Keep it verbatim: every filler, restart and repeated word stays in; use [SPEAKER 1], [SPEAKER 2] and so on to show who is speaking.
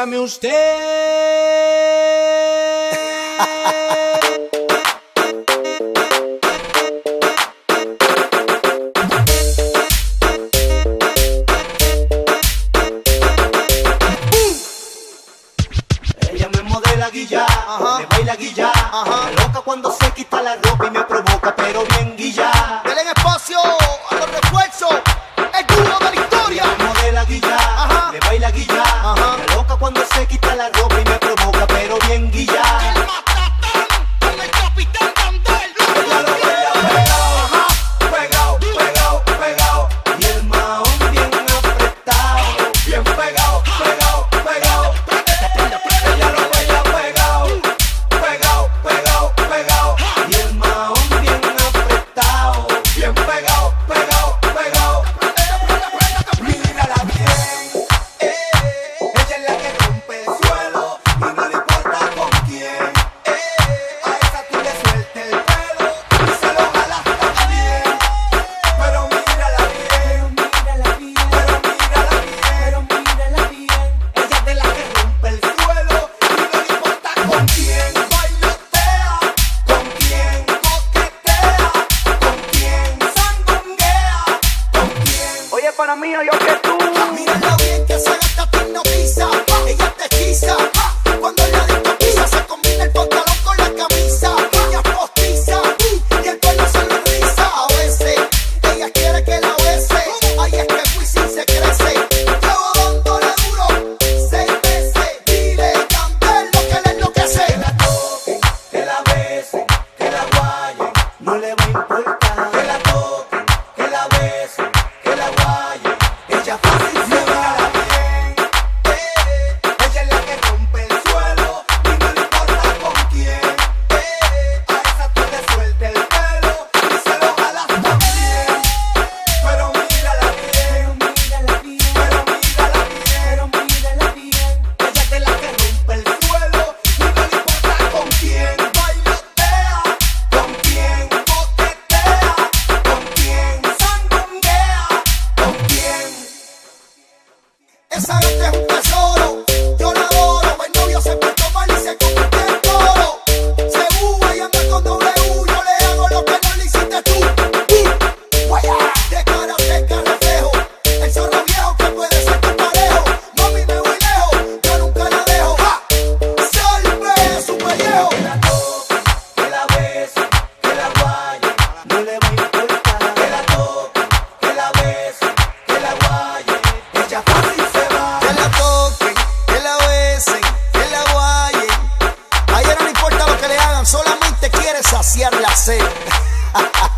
[SPEAKER 1] Dígame usted.
[SPEAKER 2] Ella me modela guilla, ajá, me baila guilla, ajá, me loca cuando se quita la ropa y me provoca, pero bien guilla.
[SPEAKER 3] Denle espacio a los refuerzos, el duro de la historia.
[SPEAKER 2] Ella me modela guilla, ajá, me baila guilla, ajá, me loca cuando se quita la ropa y me provoca, pero bien guilla.
[SPEAKER 3] El matatán con el capitán Candel.
[SPEAKER 2] Ella lo baila pegado, ajá, pegado, pegado, pegado, y el mahón bien apretado, bien pegado, pegado, pegado. Ella lo baila pegado, pegado, pegado, pegado, y el mahón bien apretado, bien pegado, pegado, pegado. Mírala bien, eh, ella es la que rompe el suelo y no le importa con quién, eh, a esa tú le sueltes el pelo y se lo jalas también. Pero mírala bien, mírala bien, pero mírala bien, pero mírala bien. Ella es de la que rompe el suelo y no le importa con quién bailotea, con quién coquetea, con quién sandunguea, con quién.
[SPEAKER 4] Oye, para mí, yo que tú.
[SPEAKER 3] Mírala bien que esa gata te hipnotiza, ella te hechiza. Cuando la disco pisa se combina el pantalón con la camisa. Ella es postiza y el pelo se lo riza. A veces ella quiere que la bese, ahí es que el Wisin se crece. Llevo dándole duro seis meses, dile Candel lo que le enloquece.
[SPEAKER 2] Que la toquen, que la besen, que la guayen, no le va a importar. Que la toquen, que la besen, que la guayen, ella fácil se va bien. Eh, ella es la que rompe el suelo y no le importa con quién. Eh, a esa tú le sueltes el pelo y se lo jalas también. Pero mírala bien, mírala bien, pero mírala bien, pero mírala bien. Ella es de la que rompe el suelo y no le importa con quién bailotea, con quién coquetea, con quién sandunguea, con quién.
[SPEAKER 3] Esa gata es un tesoro, yo la adoro. El novio se portó mal y se convierte en toro. Se uva y anda con doble U, yo le hago lo que no le hiciste tú. Uh, guaya, de cara seca reflejo, el zorro viejo que puede ser tu parejo. Mami, me voy lejos, yo nunca la dejo. ¡Ja! Salve su pellejo.
[SPEAKER 2] Que la toquen, que la besen, que la guayen, no le va a importar. Que la toquen, que la besen, que la guayen, ella fácil se va.
[SPEAKER 3] Que la toquen, que la besen, que la guayen. A ella no le importa lo que le hagan, solamente quiere saciar la sed.